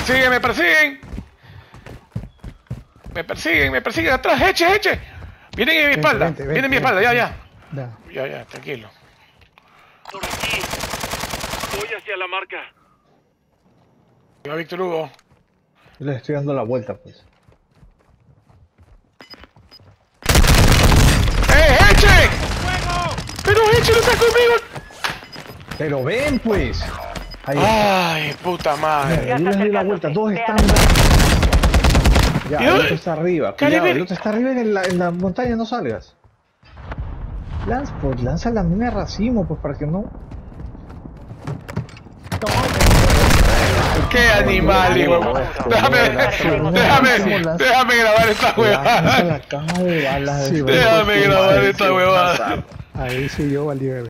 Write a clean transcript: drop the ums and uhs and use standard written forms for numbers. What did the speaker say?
persiguen, me persiguen. Me persiguen atrás, eche. Vienen en mi espalda, vienen en mi espalda, ya. Ya, tranquilo. Por aquí. Voy hacia la marca. Va Víctor Hugo. Yo les estoy dando la vuelta, pues. ¡Eche! ¡Pero Eche no está conmigo! Pero ven, pues. Ahí. Ay, puta madre. Yo les doy la vuelta, dos están. Ya, el otro está arriba. Cuidado, el otro está arriba en la montaña, no salgas. Lanza la mina de racimo, pues para que no. ¡Qué animal, hijo! Déjame grabar esta huevada. La caja de balas. Déjame grabar esta huevada. Ahí sí yo valí.